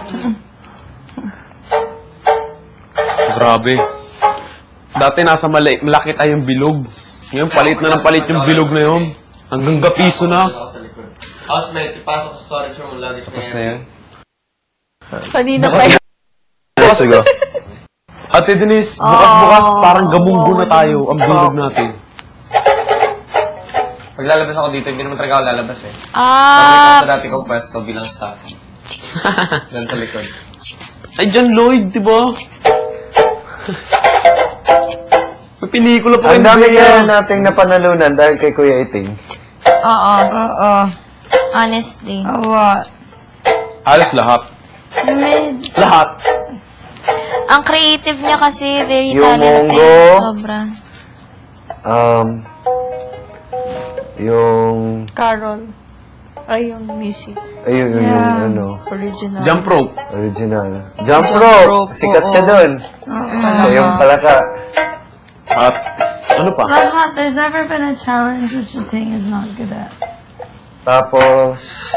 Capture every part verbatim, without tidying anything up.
Grabe. Dati nasa mali malaki tayong bilog. Ngayon, palit na ng palit yung bilog na yun. Hanggang gapiso na. Housemates, ipasok sa storage room. Luggage Tapos na yan. Kanina pa yun. Sige. Ate Denise, bukas-bukas, parang gamunggo na tayo ang bilog natin. Pag lalabas ako dito, hindi naman talaga ako lalabas eh. Ah! Pag sa dati kong pwesto bilang staff. Diyan sa likod. Ay, dyan, Lloyd, di ba? May pinikula pa Ang dami kaya nating napanalunan dahil kay Kuya Iting. Oo. Oo. Honestly. What? Halos lahat. Lahat. Ang creative niya kasi, very Yung talented. Mongo. Sobra. Um, yung... Carol. Ay, yung Missy. Ayun, yung, yung ano, Original. Jump rope. original. Jump rope! Sikat siya doon. So, yung palaka. At, ano pa? Lahat, there's never been a challenge which the thing is not good at. Tapos,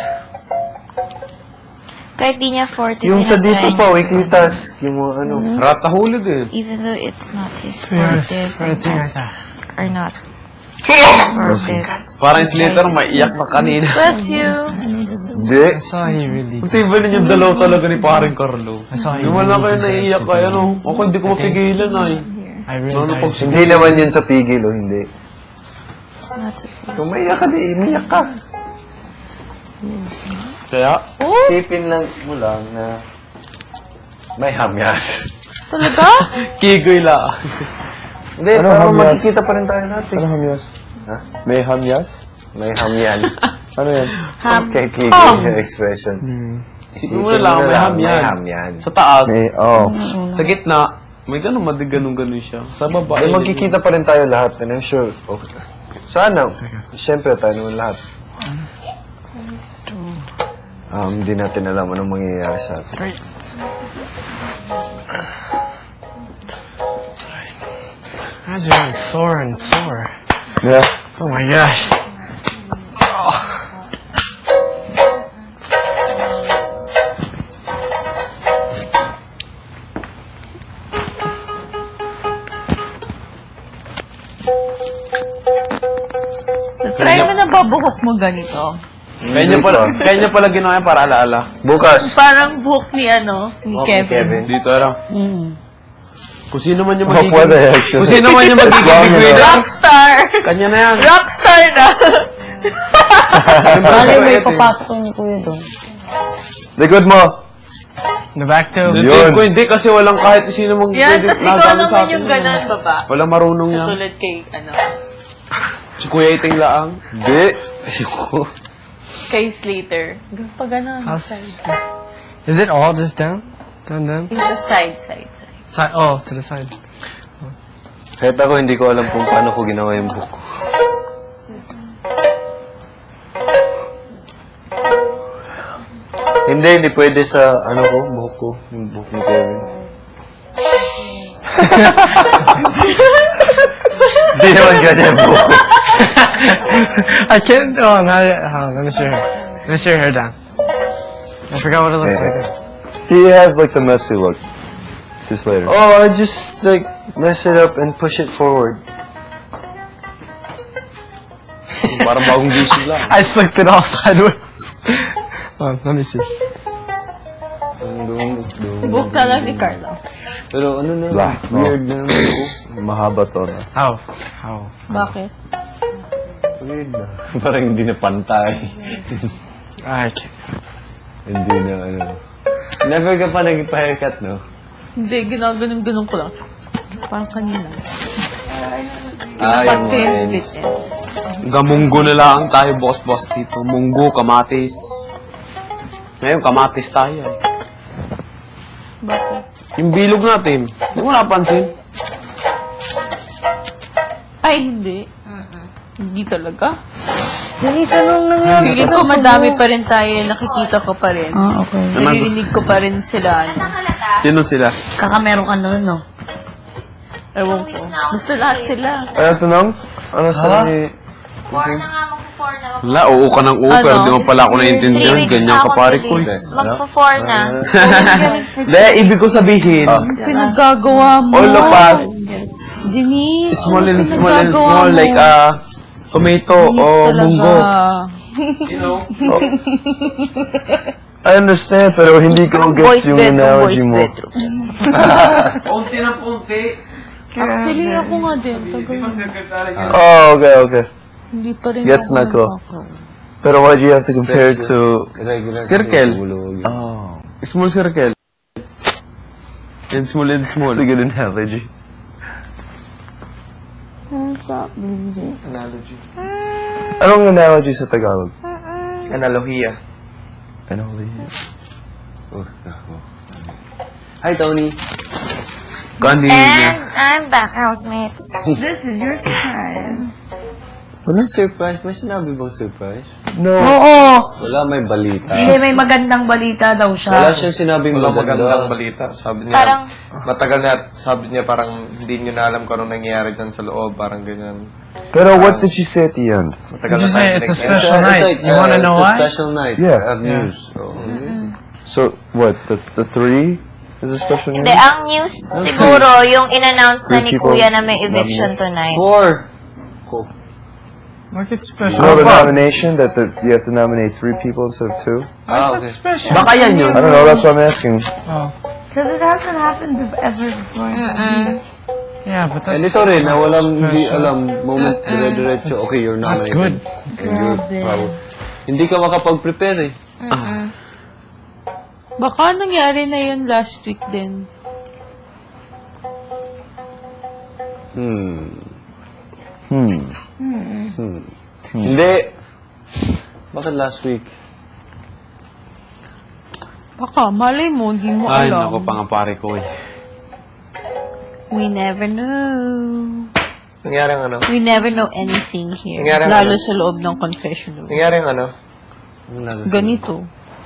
Kahit di niya forte, yung sa dito tinatry pa, weekly task. Yung mga ano. Ratahuli din. even though it's not his forte, sometimes are not perfect. Parang Slater, maiyak na kanina. Bless you. Hindi. saw he really. Ang tiba na yung dalaw talaga ni paring Carlo. Yung wala kayo naiiyak kayo, ano? Ako hindi ko mapigilan, ay. I really. Ano pag Hindi naman yun sa pigil, o hindi. It's not supposed. Kung maiyak ka, di umiyak ka. Kaya, Isipin lang mo lang na may hamyas. Talaga? kigoy la. Hindi, Ano parang hamyas? magkikita pa rin tayo natin. Ano hamyas? Ha? May hamyas? May hamyan. Ano yan? Okay, kikinig yung expression. Isipin mo na lang, may ham May yan. hamyan. Sa taas, May, oh. sa gitna, may ganun, madiganong-ganon siya. Sa baba, Ay, magkikita pa rin tayo lahat, and I'm sure. Okay. Sana. Siyempre, tayo naman lahat. Um, hindi natin alam anong mangyayari sa atin. Imagine it's sore and sore. Yeah. Oh my gosh. Try mo na ba buhok mo ganito? Kaya niya pala, kaya niya pala ginawa yan para alaala. Bukas. Parang buhok ni ano, ni Okay, Kevin. Dito lang. Mm. Kung sino man yung Oh, magiging... pwede, actually. Kung sino man yung magiging big winner, Rockstar! kanya na yan. Rockstar na! Malay mo papasok ko ni Kuya doon. Likod mo! The back to. Hindi Yun. ko, hindi kasi walang kahit sino mang Yan, pwede tas ikaw nagawa sa naman atin yung yan. ganon, baba. Walang marunong yan. Tulad kay, ano, Si Kuya Iting Laang. Hindi. Ayoko. kay Slater. Pa ganon. How's- Is it all just down? Down, down? Yung sa side, side, side. Side. Oh, to the side. Kahit ako, hindi ko alam kung paano ko ginawa yung buhok ko. Hindi, hindi pwede sa, ano ko, buhok ko. Yung buhok ni Kevin. Hindi naman ganyan yung buhok ko. I can't. Oh, not yet. Hold on, let me see her. Let me see her hair down. I forgot what it looks Yeah. like. He has like the messy look. Just later. Oh, I just, like, mess it up and push it forward. Parang bagong gising lang. I slicked it all sideways. Hold on, let me see. Buhok na lang ni Carlo. Pero ano na, Lah, no. weird na naman ko. Mahaba to na. How? How? Bakit? Weird na. Parang hindi na pantay. I can't. Hindi na, ano. Never ka pa nagpa-haircut, no? Hindi, ginaganon-ganon ko lang. Parang kanina. Ah, yung mga Pag-change ends. bit eh. Gamunggo na lang tayo, boss-boss dito. Munggo, kamatis. Ngayon, kamatis tayo. eh. Bakit? Yung bilog natin, hindi mo napansin. Ay, hindi. Hindi talaga. Nalisa nung nangyari. Feeling ko madami pa rin tayo, nakikita ko pa rin. Ah, okay. Naririnig ko pa rin sila. Ano. Sino sila? Kakameron ka nun, no? Ewan ko. Gusto lahat sila. Ay, tanong? Ano sa ni... Four na nga, mag-four na Wala, oo ka ng oo, Ano? pero di mo pala ako Three naiintindihan. weeks Ganyan na ka akong pare tuloy. ko eh. Magpa-four na. Hindi, ibig ko sabihin, Pinaggagawa mo. all of us, Denise. small and ano small and pinagagawa small, mo? like uh, tomato Denise o talaga. munggo. I understand, pero hindi ko Boys gets yung bedroom, boys analogy mo. bedroom. Punti na punti. Actually, ako nga din. Tagal. Oh, okay, okay. Hindi pa rin Gets ako na ko. nagkakaroon. Pero why do you have to compare to... Circle. Oh. Small circle. And small and small. That's a good analogy. Analogy. Anong analogy sa Tagalog? Analogia. Analogy. Hi, Tony. Kanina. And I'm back, housemates. Walang surprise. May sinabi bang surprise? No. Oo. Wala, may balita. Hindi, may magandang balita daw siya. Wala siyang sinabing Walang maganda. magandang balita. Sabi niya, Parang, matagal na, sabi niya parang hindi niyo na alam kung anong nangyayari dyan sa loob, parang ganyan. Pero what did she say at the end? Matagal Did you na say tayo it's a pinag- special It's night? like, You wanna uh, know it's why? a special night. Yeah. I have news. So, So, what, the, the three is a special hindi, news? ang news siguro, yung in-announce na ni Three people Kuya na may eviction tonight. Four. Look, it's You special. know the nomination, that the, you have to nominate three people instead of two? Ah, Why is okay. it special? Baka yan yun. I don't know, that's what I'm asking. Oh. Because it hasn't happened ever before. Yeah, but that's And ito rin, na walang hindi special. alam, moment, dire-diretso, okay, you're Not nominated. good. And you're proud. Hindi ka makapag-prepare eh. Baka nangyari na yun last week din. Hmm. Hmm. Hmm. Hindi. Bakit last week? Baka, malay mo, hindi mo Ay, alam. naku, pangapare ko eh. We never know. Nangyari ang ano? We never know anything here. Nangyari ang Lalo ano? sa loob ng confession room. Nangyari ang ano? Ganito.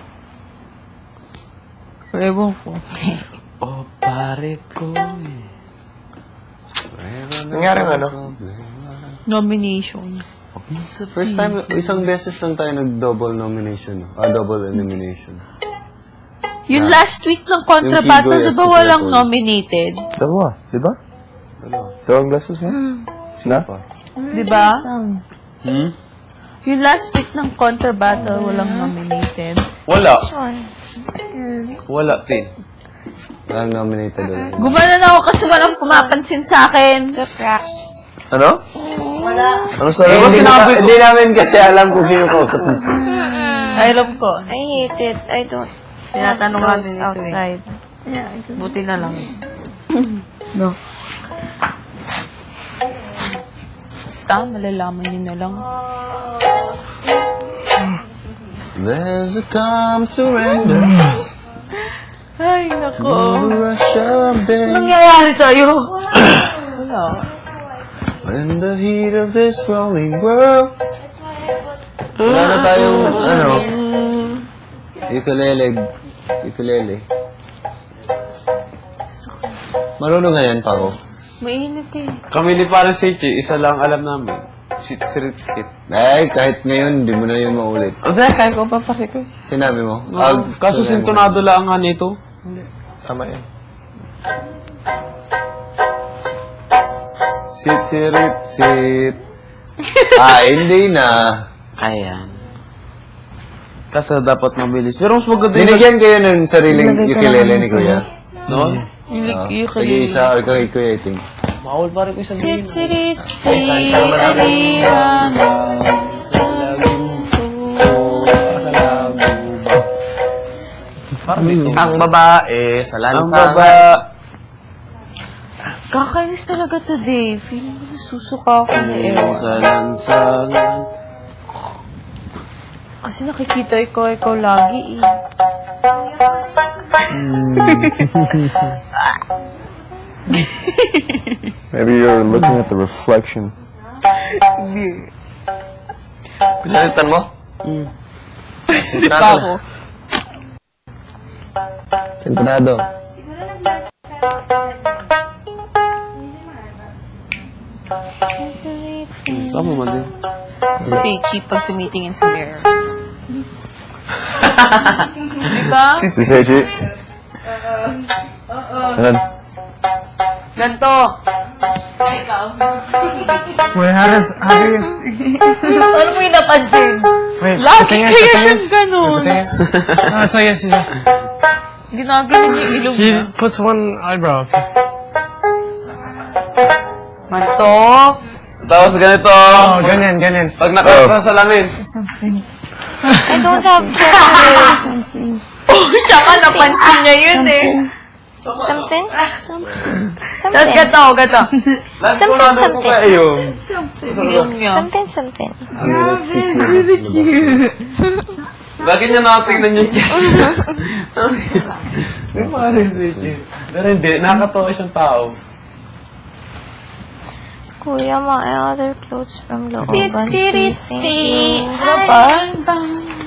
Ewan ko. Oh, pare ko eh. Nangyari ang ano? Nomination. First time, isang beses lang tayo nag-double nomination. no? Ah, double elimination. Yung last week ng Contra Yung Battle, Kigoy at di ba walang Kigoy. nominated? Dalawa, di ba? Dalawang beses mo? Na? Di ba? Hmm? Yung last week ng Contra Battle, walang nominated. Wala. Wala, Tin. Walang nominated ulit. Gumana na ako kasi walang pumapansin sa akin. The cracks. Ano? Wala. Ano sa Eh, hindi, na, hindi namin kasi alam kung sino kausap mo. I alam ko. I hate it. I don't Tinatanong want natin those ito eh. outside. Buti na lang. Basta, malalaman nyo na lang. There's a calm surrender. Ay, nako. Rush of day. Nangyayari sa'yo? Wala. In the heat of this rolling world. Wala na tayong, ano, ukulele. Ukulele. Marunong nga yan, Pao. Mainit eh. Kami ni Pare Seichi, isa lang alam namin. Sit, sit, sit. Eh, kahit ngayon, di mo na yun maulit. Okay, kaya ko pa pare ko eh. Sinabi mo? Ah, kaso sintonado lang nga nito. Tama yan. Sit, sit, sit. Ah, hindi na. Ayan. Kaso dapat mabilis. Pero mas maganda yung... Binigyan kayo ng sariling ukulele ni Kuya. No? Ah, Tag-iisa or kay Kuya Iting. Bawal pare ko sa Sit, sit, sit, alira. Ang babae sa Ang lansangan. baba... Kakainis talaga today. Feeling ko nasusuka ako ni Ewa. Sa lansangan. Kasi nakikita ko ikaw lagi eh. Maybe you're looking at the reflection. Pinalitan mo? Sip ako. Sentrado. Tama man din. Si Chi pag tumitingin sa mirror. Diba? Si Seiji. Ayan. Ganto. Wait, how does, how do you, Ano mo yung napansin? wait, Lagi patingin, kaya patingin. siyang ganun. Patingin. No, it's like this, he's like, Ginaganon yung ilong he niya. puts one eyebrow. Manto. Tapos ganito. Oh, ganyan, ganyan. Pag nakasama sa salamin. I don't have something. Oh, siya ka, napansin niya yun eh. Something? Something. Tapos ganto, ganto. Something, something. kayo. Ilong niya. Something, something. Bakit niya nakatingnan yung chest? Hindi pa rin si Chi. Pero hindi, nakakatawa siyang tao. Kuya, my other clothes from Looban. Tiris, Please, thank you.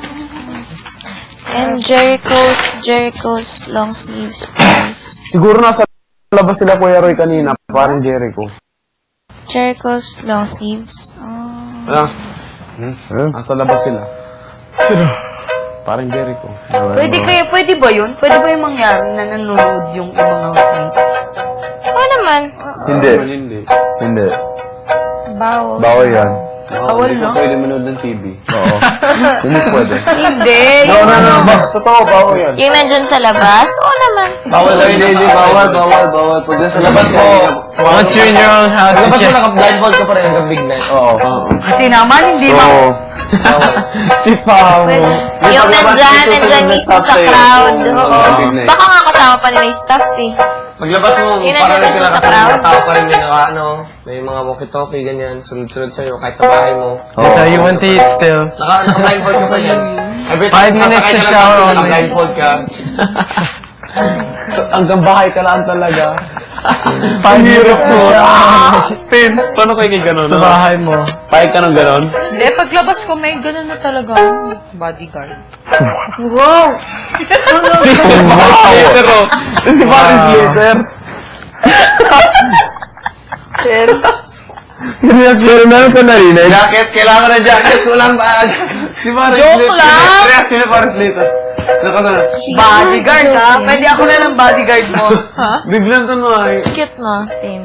And Jericho's, Jericho's long sleeves pants. Siguro nasa labas sila Kuya Roy kanina, parang Jericho. Jericho's long sleeves. Ano? Hmm? Nasa labas sila. Parang Jericho. Pwede kayo, pwede ba yun? Pwede ba yung mangyari na nanonood yung ibang housemates? Oo naman. Hindi. Hindi. Hindi. Bawal. Bawal yan. Bawal, no? Pwede manood ng T V. Oo. Hindi pwede. Hindi. No, no, no. Ba- Totoo, bawal yan. Yung nandyan sa labas? Oo naman. Bawal lang, hindi, hindi, bawal, bawal, bawal. Pag nasa labas mo, Once you're in your own house, you Dapat mo can't. naka-blindfold ka pa rin hanggang big night. Oo. Oo. Kasi naman, hindi So, ma... Si Pao. Yung nandyan, nandyan mismo sa crowd. Oo. Big night. Baka nga kasama pa nila yung staff eh. Maglabas mo, Yun, parang nandito sila sa kasi crowd. mga tao pa rin may naka, ano, may mga walkie-talkie, ganyan, sunod-sunod sa'yo, kahit sa bahay mo. That's how you want to eat still. Naka, naka-blindfold ka pa yan. Every Five time minutes sasakay to ka ng shower taxi, only. naka-blindfold ka. Hanggang bahay ka lang talaga. Pahirap mo. Pin, paano kayo kay gano'n? Sa bahay mo. Pahig ka ng gano'n? Hindi, paglabas ko, may ganun na talaga. Bodyguard. Wow! Si Paris Slater, oh. Si Paris Slater. Pero meron ko narinig. jacket, kailangan ng jacket, walang bag. Si Paris Joke Slater. lang! Reaction ni Paris Slater. Nakagano. Bodyguard, ha? Pwede ako na ng bodyguard mo. Ha? Biglang tanong ay. Cute no, Tim.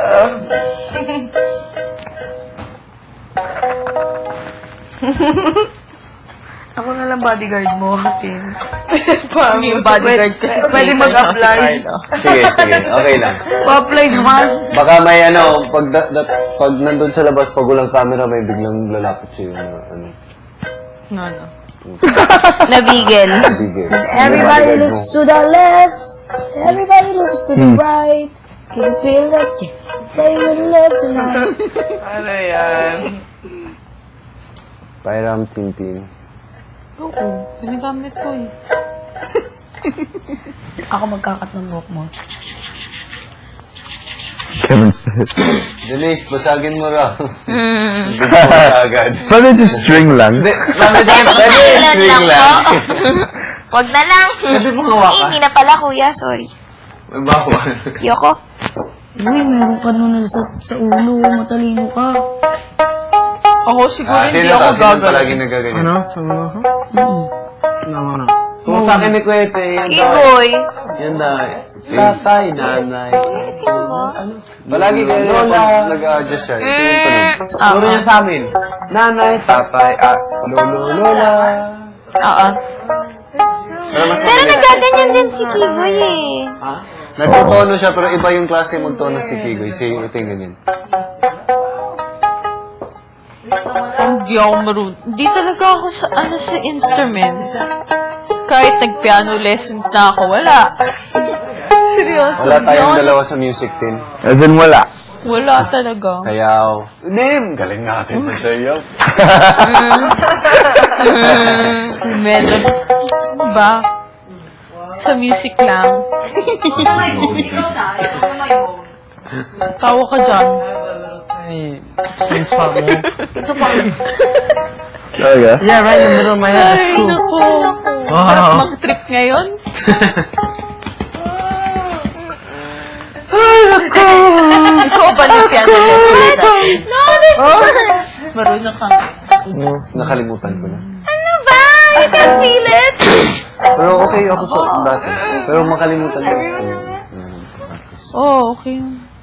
Ako na lang bodyguard mo, Tim. Paano yung bodyguard? Kasi pwede mag-apply. Sige, sige, okay lang. Pa-apply naman. Baka may ano, pag, da, da, pag nandun sa labas, pag walang camera, may biglang lalapit sa'yo. Ano, ano. No, no. Nabigel. Sige. Everybody looks to the left. Everybody looks to the right. Can you feel that? Play with love tonight. Ano yan? Pairam Tintin. Oo, pinagamit ko eh. Ako magkakat ng buhok mo. Kevin Smith. Denise, basagin mo raw. Mm. Hindi ko agad. Pwede just string lang. Ilan lang po. Wag na lang. Kasi mga Eh, waka. hindi na pala kuya, sorry. May bawal. Yoko. Uy, meron ka nun sa, sa ulo. Matalino ka. Ako siguro Ah, hindi sino ako to? Sino gagawin. palagi nagaganyan? Ano? Sa mga ko? No, no. Kung sa akin ni Kwete, yan daw. Igoy. Yan daw. Tatay, nanay. Palagi kaya niya pag nag-a-adjust siya. Ito yung tanong. Turo niya sa amin. Nanay, tatay, at lolo, lola. Oo. Pero mas Pero mabilis. nagaganyan din si Kigoy eh. Ha? Nagtotono siya, pero iba yung klase magtono si Kigoy. Si ito yung ganyan. Hindi ako marunong. Hindi talaga ako sa, ano, sa instruments. Kahit nag-piano lessons na ako, wala. Seryoso. Wala tayong yun. dalawa sa music team. As in, wala. Wala talaga. Sayaw. Nim! Galing natin sa sayaw. Medyo, ba? Sa music lang. Tawa ka dyan. Ay, same spot mo. Talaga? Yeah, right in the middle of my head. That's Ay, cool. naku. Wow. Sarap mag-trip ngayon. Ay, naku. Ikaw ba yung piano lesson? No, this Marunong ka. Nakalimutan ko na. Ano ba? I can feel it. Pero okay ako po dati. Pero makalimutan ko. Oh, okay.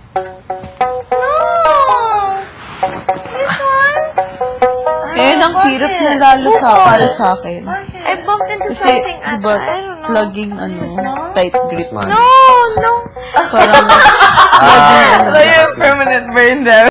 This one? Eh, ang hirap na lalo sa para sa akin. I bumped into Kasi, something ata. diba, I don't know. laging, ano, tight grip. No, no. Parang, Like a permanent brain damage.